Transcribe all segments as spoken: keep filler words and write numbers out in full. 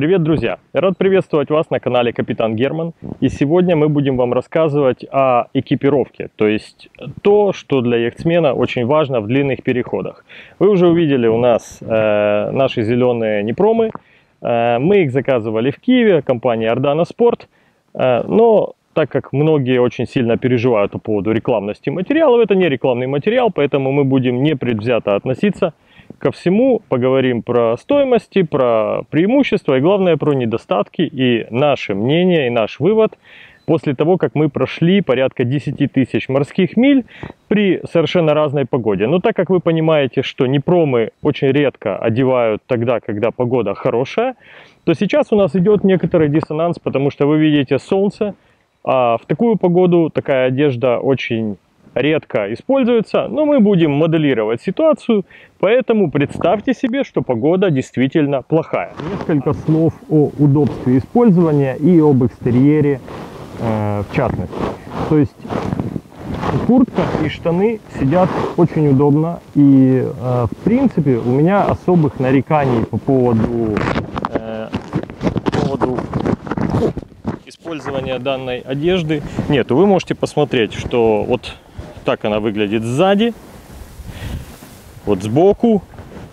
Привет, друзья! Рад приветствовать вас на канале Капитан Герман. И сегодня мы будем вам рассказывать о экипировке, то есть то, что для яхтсмена очень важно в длинных переходах. Вы уже увидели у нас э, наши зеленые непромы. Э, мы их заказывали в Киеве, компания Ардана Спорт. Э, но так как многие очень сильно переживают по поводу рекламности материалов, это не рекламный материал, поэтому мы будем непредвзято относиться ко всему, поговорим про стоимости, про преимущества и, главное, про недостатки и наше мнение, и наш вывод после того, как мы прошли порядка десяти тысяч морских миль при совершенно разной погоде. Но так как вы понимаете, что непромы очень редко одевают тогда, когда погода хорошая, то сейчас у нас идет некоторый диссонанс, потому что вы видите солнце, а в такую погоду такая одежда очень редко используется, но мы будем моделировать ситуацию, поэтому представьте себе, что погода действительно плохая. Несколько слов о удобстве использования и об экстерьере э, в частности. То есть куртка и штаны сидят очень удобно, и э, в принципе у меня особых нареканий по поводу, э, по поводу использования данной одежды нету. Вы можете посмотреть, что вот так она выглядит сзади, вот сбоку,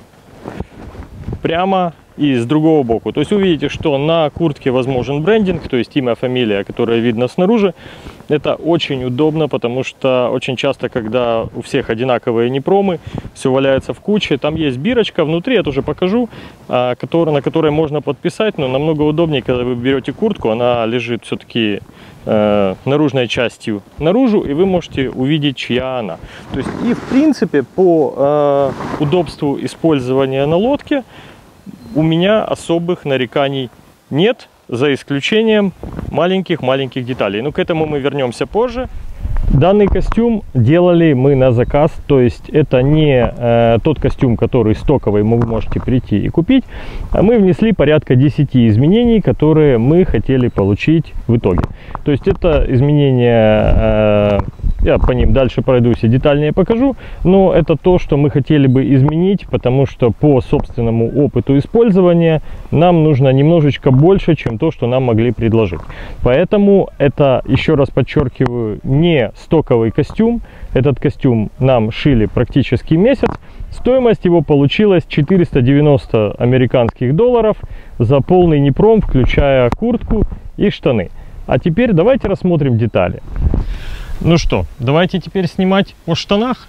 прямо и с другого боку. То есть вы видите, что на куртке возможен брендинг, то есть имя, фамилия, которая видно снаружи. Это очень удобно, потому что очень часто, когда у всех одинаковые непромы, все валяется в куче, там есть бирочка внутри, я тоже покажу, на которой можно подписать, но намного удобнее, когда вы берете куртку, она лежит все-таки э, наружной частью наружу, и вы можете увидеть, чья она. То есть и в принципе по э, удобству использования на лодке у меня особых нареканий нет, за исключением маленьких-маленьких деталей. Но к этому мы вернемся позже. Данный костюм делали мы на заказ, то есть это не э, тот костюм, который стоковый, вы можете прийти и купить, а мы внесли порядка десяти изменений, которые мы хотели получить в итоге. То есть это изменения, э, я по ним дальше пройдусь и детальнее покажу, но это то, что мы хотели бы изменить, потому что по собственному опыту использования нам нужно немножечко больше, чем то, что нам могли предложить. Поэтому это, еще раз подчеркиваю, не стоковый костюм. Этот костюм нам шили практически месяц. Стоимость его получилась четыреста девяносто американских долларов за полный непром, включая куртку и штаны. А теперь давайте рассмотрим детали. Ну что, давайте теперь снимать о штанах.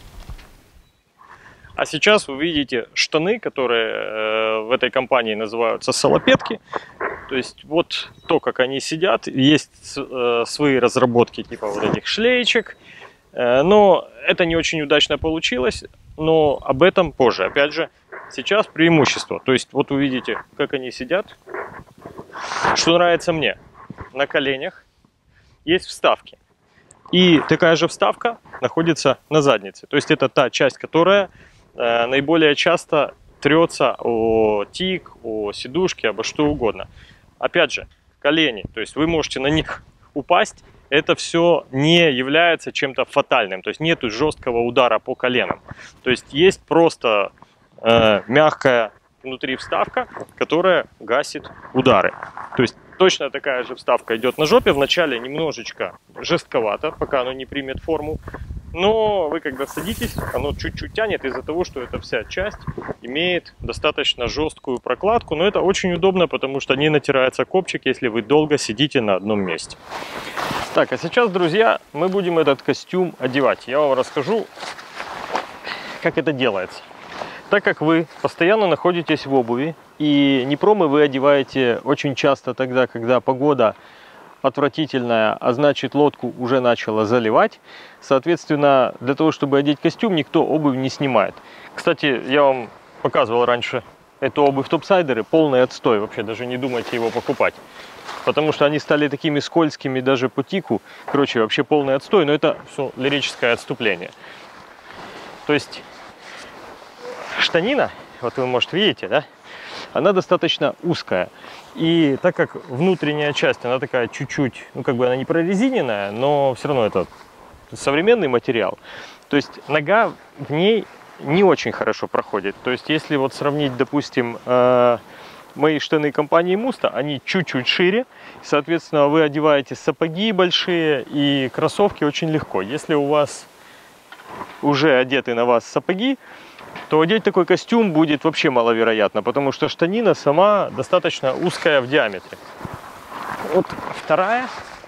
А сейчас вы видите штаны, которые э, в этой компании называются салопетки. То есть вот то, как они сидят. Есть э, свои разработки типа вот этих шлеечек. Э, но это не очень удачно получилось. Но об этом позже. Опять же, сейчас преимущество. То есть вот вы видите, как они сидят. Что нравится мне. На коленях есть вставки. И такая же вставка находится на заднице. То есть это та часть, которая э, наиболее часто трется о тик, о сидушки, обо что угодно. Опять же, колени, то есть вы можете на них упасть, это все не является чем-то фатальным, то есть нету жесткого удара по коленам. То есть есть просто э, мягкая внутри вставка, которая гасит удары. То есть точно такая же вставка идет на жопе, вначале немножечко жестковато, пока оно не примет форму. Но вы когда садитесь, оно чуть-чуть тянет из-за того, что эта вся часть имеет достаточно жесткую прокладку. Но это очень удобно, потому что не натирается копчик, если вы долго сидите на одном месте. Так, а сейчас, друзья, мы будем этот костюм одевать. Я вам расскажу, как это делается. Так как вы постоянно находитесь в обуви, и непромы вы одеваете очень часто тогда, когда погода отвратительная, а значит лодку уже начала заливать. Соответственно, для того, чтобы одеть костюм, никто обувь не снимает. Кстати, я вам показывал раньше эту обувь топсайдеры, полный отстой. Вообще даже не думайте его покупать. Потому что они стали такими скользкими даже по тику. Короче, вообще полный отстой, но это все лирическое отступление. То есть штанина, вот вы, может, видите, да? Она достаточно узкая. И так как внутренняя часть, она такая чуть-чуть, ну как бы она не прорезиненная, но все равно это современный материал. То есть нога в ней не очень хорошо проходит. То есть если вот сравнить, допустим, э, мои штаны компании Musto, они чуть-чуть шире. Соответственно, вы одеваете сапоги большие и кроссовки очень легко. Если у вас уже одеты на вас сапоги, то одеть такой костюм будет вообще маловероятно, потому что штанина сама достаточно узкая в диаметре. Вот вторая.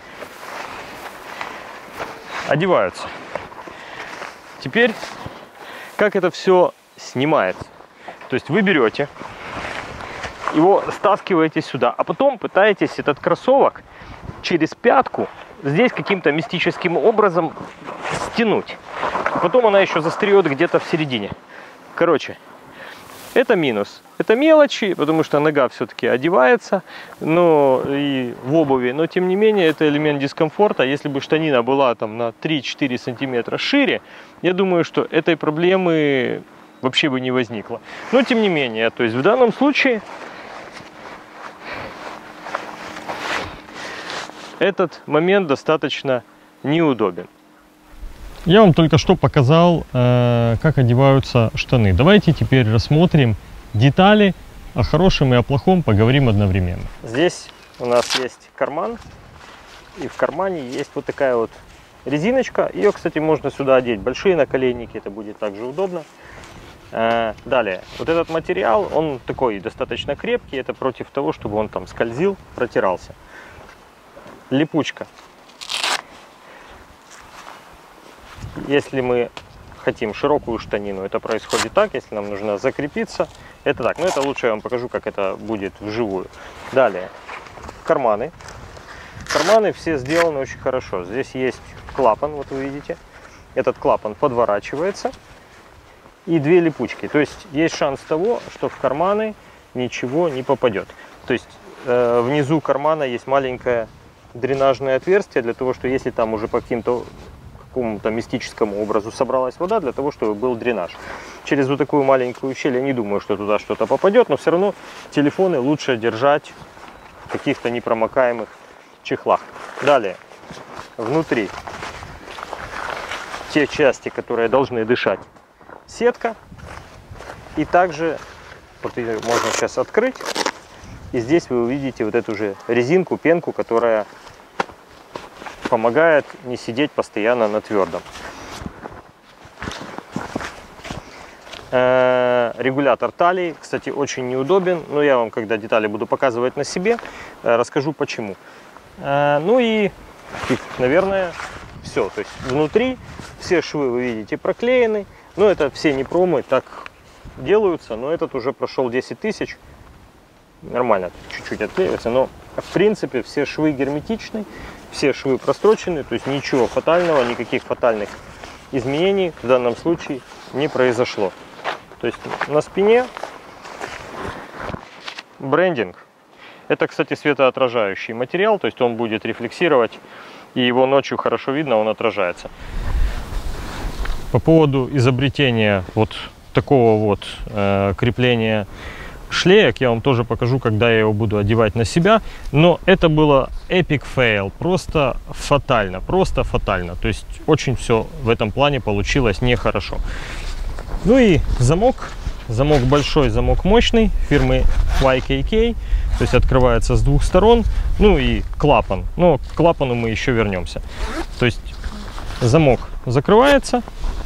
Одеваются. Теперь, как это все снимается. То есть вы берете, его стаскиваете сюда, а потом пытаетесь этот кроссовок через пятку здесь каким-то мистическим образом стянуть. Потом она еще застряет где-то в середине. Короче, это минус. Это мелочи, потому что нога все-таки одевается, но и в обуви, но тем не менее это элемент дискомфорта. Если бы штанина была там на три-четыре сантиметра шире, я думаю, что этой проблемы вообще бы не возникло. Но тем не менее, то есть в данном случае этот момент достаточно неудобен. Я вам только что показал, э, как одеваются штаны. Давайте теперь рассмотрим детали. О хорошем и о плохом поговорим одновременно. Здесь у нас есть карман, и в кармане есть вот такая вот резиночка. Ее, кстати, можно сюда одеть. Большие наколенники, это будет также удобно. Э, далее, вот этот материал, он такой достаточно крепкий. Это против того, чтобы он там скользил, протирался. Липучка. Если мы хотим широкую штанину, это происходит так. Если нам нужно закрепиться, это так. Но это лучше я вам покажу, как это будет вживую. Далее, карманы. Карманы все сделаны очень хорошо. Здесь есть клапан, вот вы видите. Этот клапан подворачивается. И две липучки. То есть есть шанс того, что в карманы ничего не попадет. То есть э, внизу кармана есть маленькое дренажное отверстие, для того, что если там уже по каким-то какому-то мистическому образу собралась вода, для того, чтобы был дренаж. Через вот такую маленькую щель я не думаю, что туда что-то попадет, но все равно телефоны лучше держать в каких-то непромокаемых чехлах. Далее, внутри те части, которые должны дышать, сетка. И также, вот ее можно сейчас открыть, и здесь вы увидите вот эту же резинку, пенку, которая помогает не сидеть постоянно на твердом. Э, регулятор талии, кстати, очень неудобен, но я вам, когда детали буду показывать на себе, э, расскажу почему. Э, ну и, и, наверное, все. То есть внутри все швы, вы видите, проклеены. Но это все не промы, так делаются, но этот уже прошел десять тысяч. Нормально, чуть-чуть отклеивается, но в принципе все швы герметичны. Все швы прострочены, то есть ничего фатального, никаких фатальных изменений в данном случае не произошло. То есть на спине брендинг. Это, кстати, светоотражающий материал, то есть он будет рефлексировать, и его ночью хорошо видно, он отражается. По поводу изобретения вот такого вот э, крепления шлеек я вам тоже покажу, когда я его буду одевать на себя. Но это было epic fail, просто фатально, просто фатально. То есть очень все в этом плане получилось нехорошо. Ну и замок, замок большой, замок мощный фирмы вай кей кей, то есть открывается с двух сторон. Ну и клапан, но к клапану мы еще вернемся. То есть замок закрывается,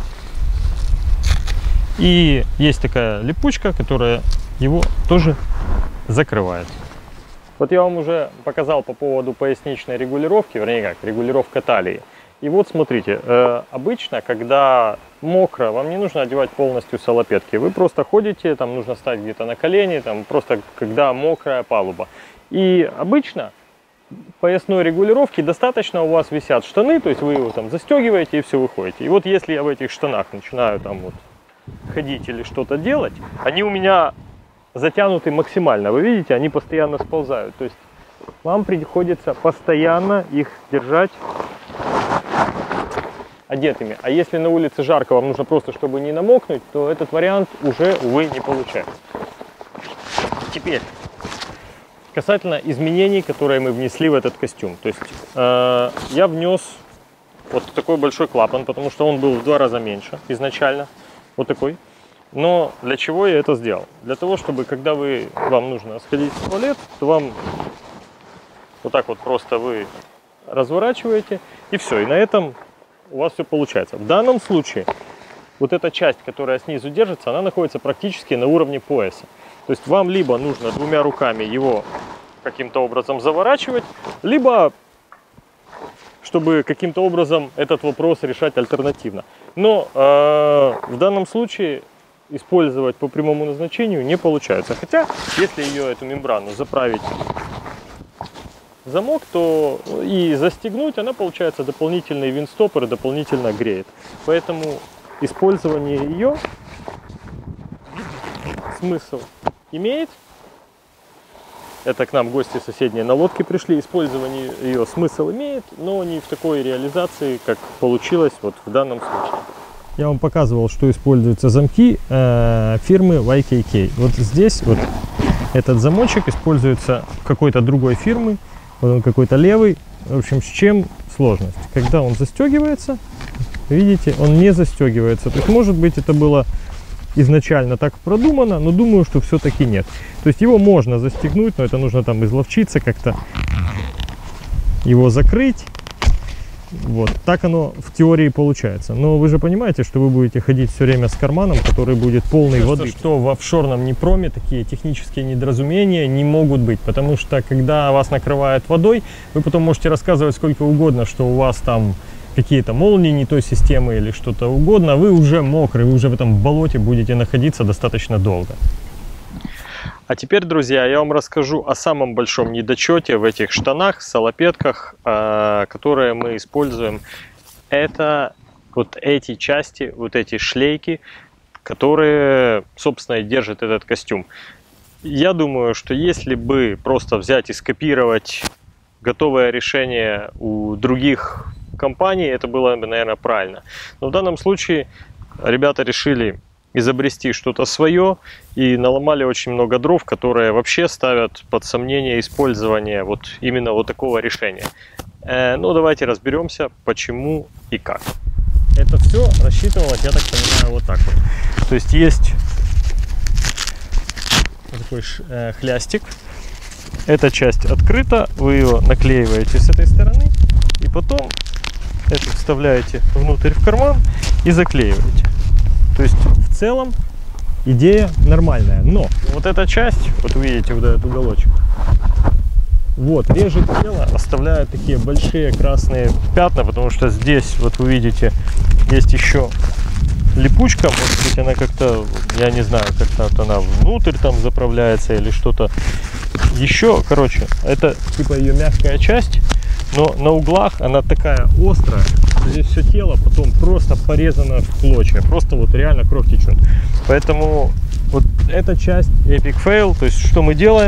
и есть такая липучка, которая его тоже закрывает. Вот я вам уже показал по поводу поясничной регулировки, вернее как, регулировка талии. И вот смотрите, э, обычно, когда мокро, вам не нужно одевать полностью салопетки. Вы просто ходите, там нужно стать где-то на колени, там просто когда мокрая палуба. И обычно поясной регулировки достаточно, у вас висят штаны, то есть вы его там застегиваете и все, выходите. И вот если я в этих штанах начинаю там вот ходить или что-то делать, они у меня затянуты максимально, вы видите, они постоянно сползают, то есть вам приходится постоянно их держать одетыми. А если на улице жарко, вам нужно просто, чтобы не намокнуть, то этот вариант уже, увы, не получается. Теперь касательно изменений, которые мы внесли в этот костюм. То есть э, я внес вот такой большой клапан, потому что он был в два раза меньше изначально, вот такой. Но для чего я это сделал? Для того, чтобы когда вы, вам нужно сходить в туалет, то вам вот так вот просто вы разворачиваете, и все. И на этом у вас все получается. В данном случае вот эта часть, которая снизу держится, она находится практически на уровне пояса. То есть вам либо нужно двумя руками его каким-то образом заворачивать, либо чтобы каким-то образом этот вопрос решать альтернативно. Но э, в данном случае использовать по прямому назначению не получается. Хотя, если ее, эту мембрану, заправить в замок, то и застегнуть, она получается дополнительный винстопор и дополнительно греет. Поэтому использование ее смысл имеет. Это к нам гости соседние на лодке пришли. Использование ее смысл имеет, но не в такой реализации, как получилось вот в данном случае. Я вам показывал, что используются замки э, фирмы вай кей кей. Вот здесь вот этот замочек используется какой-то другой фирмы. Вот он какой-то левый. В общем, с чем сложность? Когда он застегивается, видите, он не застегивается. То есть, может быть, это было изначально так продумано, но думаю, что все-таки нет. То есть его можно застегнуть, но это нужно там изловчиться, как-то его закрыть. Вот, так оно в теории получается. Но вы же понимаете, что вы будете ходить все время с карманом, который будет полный Кажется, воды. Что в офшорном Днепроме такие технические недоразумения не могут быть. Потому что когда вас накрывает водой, вы потом можете рассказывать сколько угодно, что у вас там какие-то молнии не той системы или что-то угодно. Вы уже мокрый, вы уже в этом болоте будете находиться достаточно долго. А теперь, друзья, я вам расскажу о самом большом недочете в этих штанах, салопетках, которые мы используем. Это вот эти части, вот эти шлейки, которые, собственно, и держат этот костюм. Я думаю, что если бы просто взять и скопировать готовое решение у других компаний, это было бы, наверное, правильно. Но в данном случае ребята решили изобрести что-то свое и наломали очень много дров, которые вообще ставят под сомнение использование вот именно вот такого решения. Э, ну, давайте разберемся, почему и как. Это все рассчитывалось, я так понимаю, вот так вот. То есть есть такой э, хлястик. Эта часть открыта, вы ее наклеиваете с этой стороны и потом это вставляете внутрь в карман и заклеиваете. То есть в целом идея нормальная, но вот эта часть, вот вы видите вот этот уголочек, вот режет тело, оставляет такие большие красные пятна, потому что здесь, вот вы видите, есть еще липучка, может быть она как-то, я не знаю, как-то она внутрь там заправляется или что-то еще, короче, это типа ее мягкая часть. Но на углах она такая острая, здесь все тело потом просто порезано в клочья, просто вот реально кровь течет. Поэтому вот эта часть Epic Fail, то есть что мы делаем,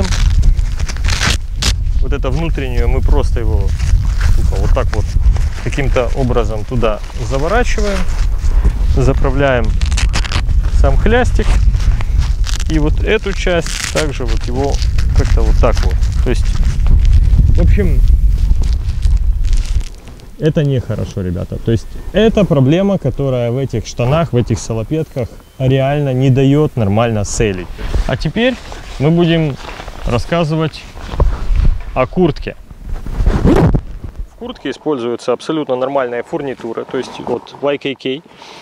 вот это внутреннее мы просто его типа, вот так вот каким-то образом туда заворачиваем, заправляем сам хлястик, и вот эту часть также вот его как-то вот так вот. То есть, в общем, это нехорошо, ребята. То есть это проблема, которая в этих штанах, в этих салопетках реально не дает нормально сейлить. А теперь мы будем рассказывать о куртке. В куртке используется абсолютно нормальная фурнитура, то есть от вай кей кей.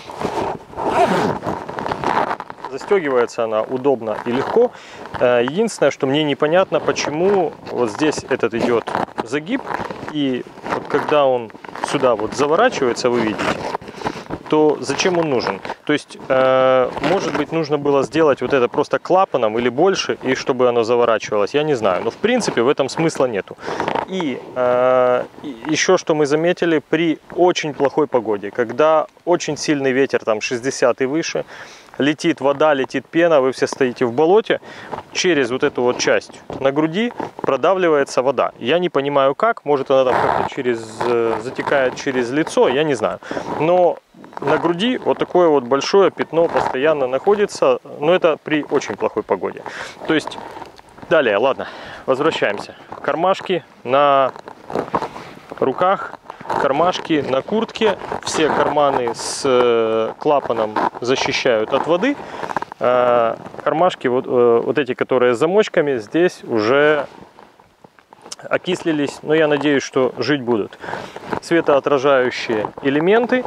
Застегивается она удобно и легко. Единственное, что мне непонятно, почему вот здесь этот идет загиб, и вот когда он сюда вот заворачивается, вы видите, то зачем он нужен? То есть, э, может быть, нужно было сделать вот это просто клапаном или больше, и чтобы оно заворачивалось, я не знаю. Но в принципе в этом смысла нету. И э, еще что мы заметили, при очень плохой погоде, когда очень сильный ветер, там шестьдесят и выше, летит вода, летит пена, вы все стоите в болоте, через вот эту вот часть на груди продавливается вода. Я не понимаю как, может она там как-то через, затекает через лицо, я не знаю. Но на груди вот такое вот большое пятно постоянно находится, но это при очень плохой погоде. То есть, далее, ладно, возвращаемся. Кармашки на руках. Кармашки на куртке, все карманы с клапаном защищают от воды. кармашки, вот, вот эти, которые с замочками, здесь уже окислились, но я надеюсь, что жить будут. Светоотражающие элементы.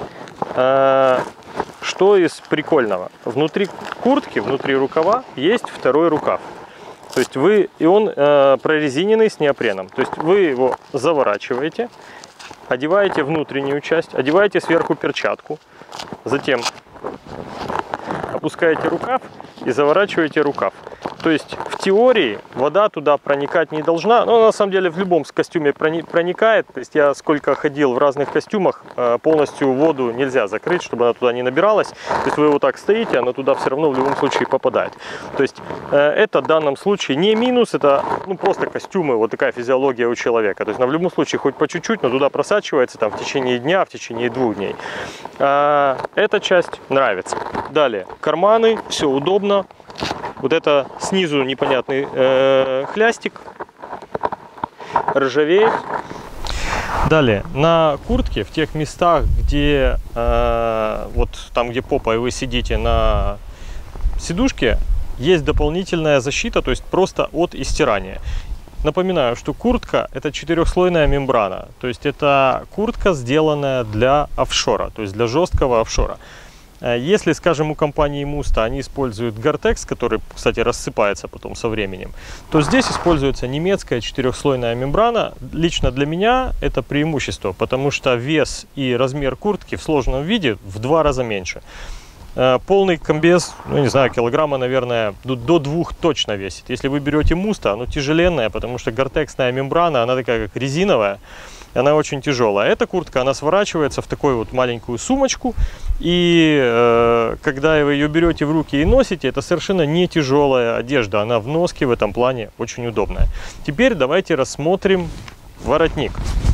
Что из прикольного? Внутри куртки, внутри рукава есть второй рукав. То есть вы, и он э, прорезиненный с неопреном. То есть вы его заворачиваете, одеваете внутреннюю часть, одеваете сверху перчатку, затем опускаете рукав и заворачиваете рукав. То есть в теории вода туда проникать не должна, но на самом деле в любом костюме проникает. То есть я сколько ходил в разных костюмах, полностью воду нельзя закрыть, чтобы она туда не набиралась. То есть вы вот так стоите, она туда все равно в любом случае попадает. То есть это в данном случае не минус, это ну, просто костюмы, вот такая физиология у человека. То есть она в любом случае хоть по чуть-чуть, но туда просачивается там, в течение дня, в течение двух дней. Эта часть нравится. Далее, карманы, все удобно. Вот это снизу непонятный э, хлястик, ржавеет. Далее, на куртке, в тех местах, где э, вот там, где попа, и вы сидите на сидушке, есть дополнительная защита, то есть просто от истирания. Напоминаю, что куртка – это четырехслойная мембрана, то есть это куртка, сделанная для офшора, то есть для жесткого офшора. Если, скажем, у компании Musta они используют Gore-Tex, который, кстати, рассыпается потом со временем, то здесь используется немецкая четырехслойная мембрана. Лично для меня это преимущество, потому что вес и размер куртки в сложенном виде в два раза меньше. Полный комбез, ну не знаю, килограмма, наверное, до двух точно весит. Если вы берете Musta, оно тяжеленное, потому что Gore-Texная мембрана, она такая как резиновая. Она очень тяжелая. Эта куртка, она сворачивается в такую вот маленькую сумочку. И э, когда вы ее берете в руки и носите, это совершенно не тяжелая одежда. Она в носке в этом плане очень удобная. Теперь давайте рассмотрим воротник.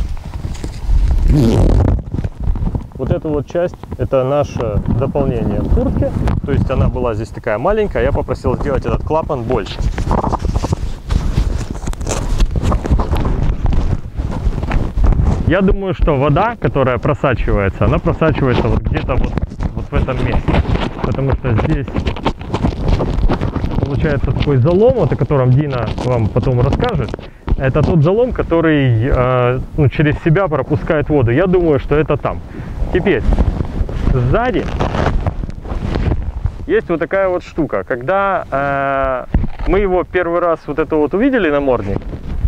Вот эта вот часть, это наше дополнение к куртке. То есть она была здесь такая маленькая. Я попросил сделать этот клапан больше. Я думаю, что вода, которая просачивается, она просачивается вот где-то вот, вот в этом месте. Потому что здесь получается такой залом, вот, о котором Дина вам потом расскажет. Это тот залом, который э, ну, через себя пропускает воду. Я думаю, что это там. Теперь, сзади есть вот такая вот штука. Когда э, мы его первый раз вот это вот увидели, намордник,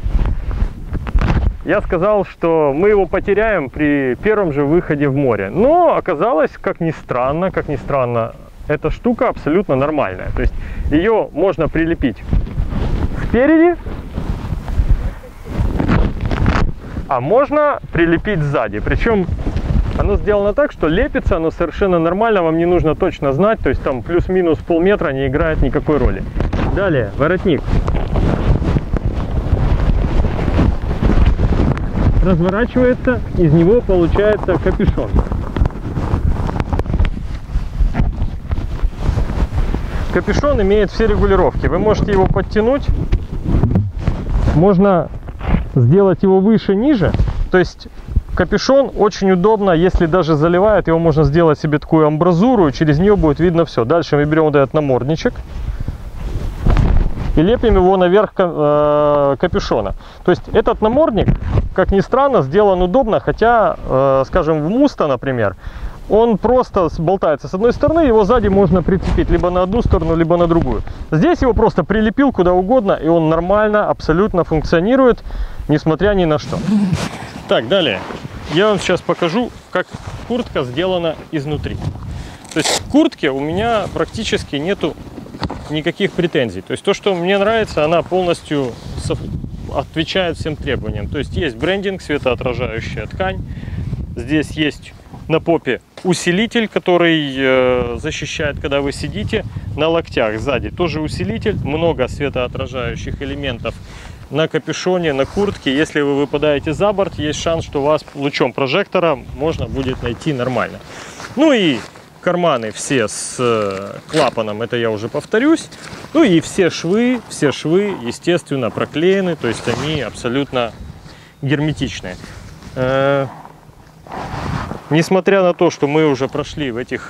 я сказал, что мы его потеряем при первом же выходе в море. Но оказалось, как ни странно, как ни странно, эта штука абсолютно нормальная. То есть ее можно прилепить спереди, а можно прилепить сзади. Причем оно сделано так, что лепится оно совершенно нормально, вам не нужно точно знать. То есть там плюс-минус полметра не играет никакой роли. Далее, воротник. Разворачивается, из него получается капюшон. Капюшон имеет все регулировки. Вы можете его подтянуть, можно сделать его выше, ниже. То есть капюшон очень удобно, если даже заливает, его можно сделать себе такую амбразуру, и через нее будет видно все. Дальше мы берем вот этот намордничек и лепим его наверх капюшона. То есть этот намордник, как ни странно, сделан удобно, хотя, э, скажем, в Musta, например, он просто болтается с одной стороны, его сзади можно прицепить либо на одну сторону, либо на другую. Здесь его просто прилепил куда угодно, и он нормально, абсолютно функционирует, несмотря ни на что. Так, далее. Я вам сейчас покажу, как куртка сделана изнутри. То есть в куртке у меня практически нету никаких претензий. То есть то, что мне нравится, она полностью отвечает всем требованиям. То есть есть брендинг, светоотражающая ткань. Здесь есть на попе усилитель, который э, защищает, когда вы сидите. На локтях сзади тоже усилитель. Много светоотражающих элементов на капюшоне, на куртке. Если вы выпадаете за борт, есть шанс, что вас лучом прожектора можно будет найти нормально. Ну и карманы все с клапаном, это я уже повторюсь. Ну и все швы, все швы, естественно, проклеены, то есть они абсолютно герметичные. Э-э- несмотря на то, что мы уже прошли в этих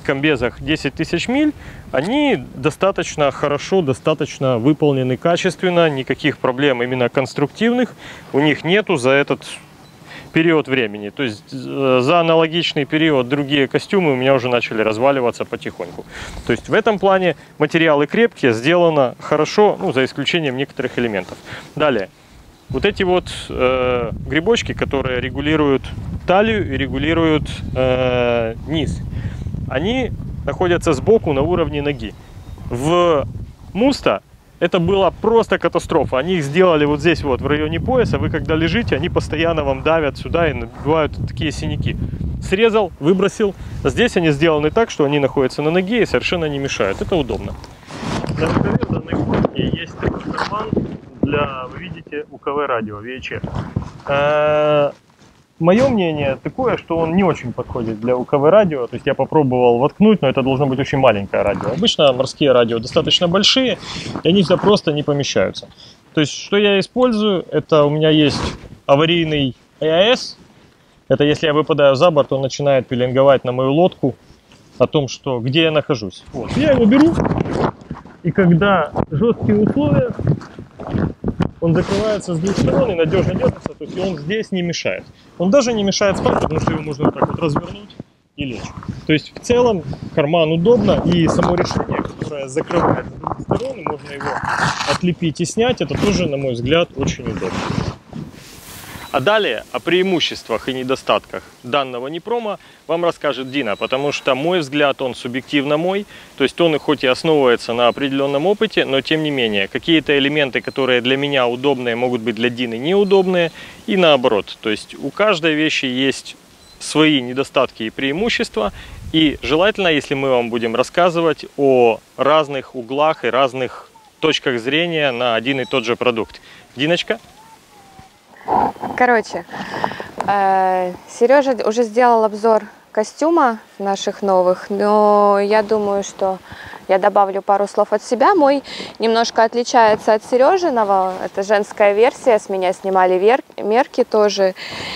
комбезах десять тысяч миль, они достаточно хорошо, достаточно выполнены качественно, никаких проблем именно конструктивных у них нету за этот период времени. То есть за аналогичный период другие костюмы у меня уже начали разваливаться потихоньку. То есть в этом плане материалы крепкие, сделано хорошо, ну, за исключением некоторых элементов. Далее. Вот эти вот э, грибочки, которые регулируют талию и регулируют э, низ, они находятся сбоку на уровне ноги. В Муста это была просто катастрофа. Они их сделали вот здесь вот в районе пояса. Вы когда лежите, они постоянно вам давят сюда и набивают такие синяки. Срезал, выбросил. Здесь они сделаны так, что они находятся на ноге и совершенно не мешают. Это удобно. На рукаве данной куртки есть такой карман для, вы видите, УКВ радио, ви эйч эф. Мое мнение такое, что он не очень подходит для УКВ радио. То есть я попробовал воткнуть, но это должно быть очень маленькое радио. Обычно морские радио достаточно большие, и они сюда просто не помещаются. То есть что я использую, это у меня есть аварийный эй эй эс. Это если я выпадаю за борт, он начинает пеленговать на мою лодку о том, что где я нахожусь. Вот. Я его беру, и когда жесткие условия, он закрывается с двух сторон и надежно держится, то есть он здесь не мешает. Он даже не мешает спать, потому что его можно вот так вот развернуть и лечь. То есть в целом карман удобно, и само решение, которое закрывает с двух сторон, и можно его отлепить и снять, это тоже, на мой взгляд, очень удобно. А далее о преимуществах и недостатках данного Непрома вам расскажет Дина, потому что мой взгляд, он субъективно мой, то есть он и хоть и основывается на определенном опыте, но тем не менее, какие-то элементы, которые для меня удобные, могут быть для Дины неудобные, и наоборот. То есть у каждой вещи есть свои недостатки и преимущества, и желательно, если мы вам будем рассказывать о разных углах и разных точках зрения на один и тот же продукт. Диночка? Короче, э, Сережа уже сделал обзор костюма наших новых, но я думаю, что я добавлю пару слов от себя. Мой немножко отличается от Сережиного, это женская версия, с меня снимали вер мерки тоже.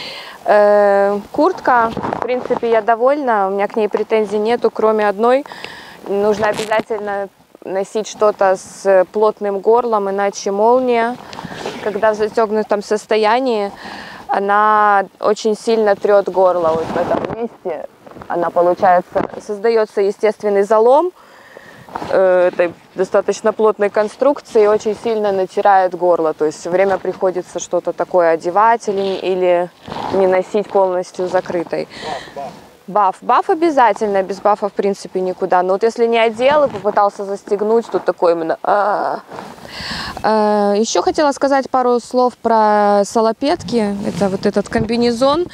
Э, куртка, в принципе, я довольна, у меня к ней претензий нету, кроме одной. Нужно обязательно носить что-то с плотным горлом, иначе молния, когда в застегнутом состоянии, она очень сильно трет горло. Вот в этом месте она, получается, создается естественный залом э, этой достаточно плотной конструкции и очень сильно натирает горло. То есть все время приходится что-то такое одевать или, или не носить полностью закрытой. Баф. Баф обязательно, без бафа в принципе никуда. Но вот если не одел и попытался застегнуть, тут такой именно... А -а -а. Еще хотела сказать пару слов про салопетки. Это вот этот комбинезон.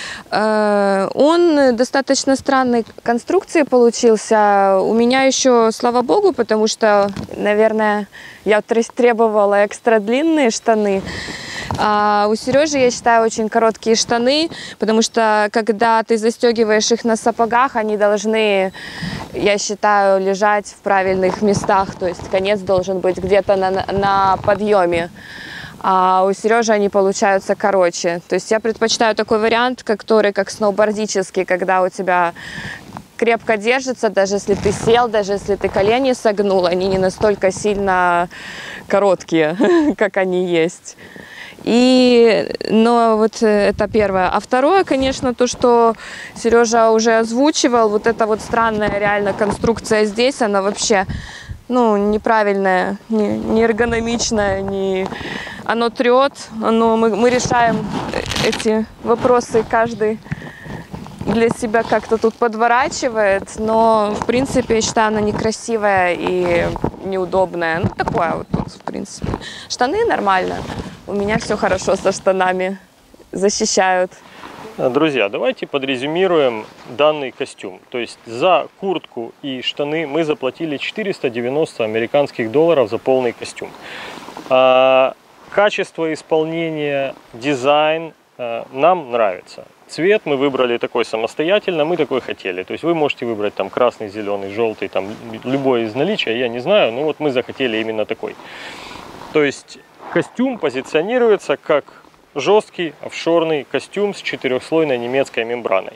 Он достаточно странной конструкции получился. У меня еще, слава богу, потому что, наверное, я требовала экстра длинные штаны. А у Сережи, я считаю, очень короткие штаны, потому что когда ты застегиваешь их на сапогах, они должны, я считаю, лежать в правильных местах, то есть конец должен быть где-то на, на подъеме. А у Сережи они получаются короче. То есть я предпочитаю такой вариант, который как сноубордический, когда у тебя крепко держится, даже если ты сел, даже если ты колени согнул, они не настолько сильно короткие, как они есть. И, но вот это первое. А второе, конечно, то, что Сережа уже озвучивал, вот эта вот странная реально конструкция здесь, она вообще, ну, неправильная, не, не эргономичная, не... оно трет, оно, мы, мы решаем эти вопросы каждый для себя как-то тут подворачивает, но, в принципе, я считаю, она некрасивая и неудобная. Ну, такое вот тут, в принципе. Штаны нормально. У меня все хорошо со штанами. Защищают. Друзья, давайте подрезюмируем данный костюм. То есть за куртку и штаны мы заплатили четыреста девяносто американских долларов за полный костюм. А качество исполнения, дизайн а, нам нравится. Цвет мы выбрали такой самостоятельно, мы такой хотели. То есть вы можете выбрать там красный, зеленый, желтый, там любой из наличия, я не знаю, но вот мы захотели именно такой. То есть костюм позиционируется как жесткий офшорный костюм с четырехслойной немецкой мембраной.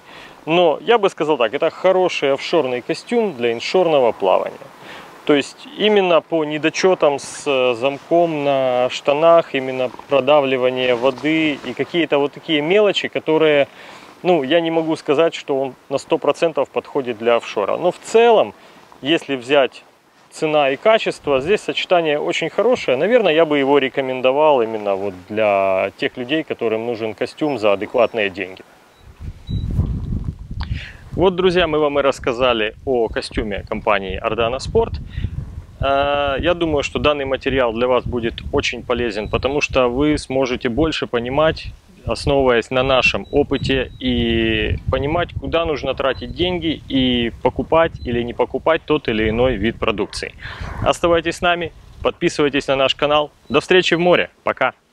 Но я бы сказал так, это хороший офшорный костюм для иншорного плавания. То есть именно по недочетам с замком на штанах, именно продавливание воды и какие-то вот такие мелочи, которые, ну, я не могу сказать, что он на сто процентов подходит для офшора. Но в целом, если взять цена и качество, здесь сочетание очень хорошее. Наверное, я бы его рекомендовал именно вот для тех людей, которым нужен костюм за адекватные деньги. Вот, друзья, мы вам и рассказали о костюме компании Ardana Sport. Я думаю, что данный материал для вас будет очень полезен, потому что вы сможете больше понимать, основываясь на нашем опыте, и понимать, куда нужно тратить деньги и покупать или не покупать тот или иной вид продукции. Оставайтесь с нами, подписывайтесь на наш канал. До встречи в море. Пока!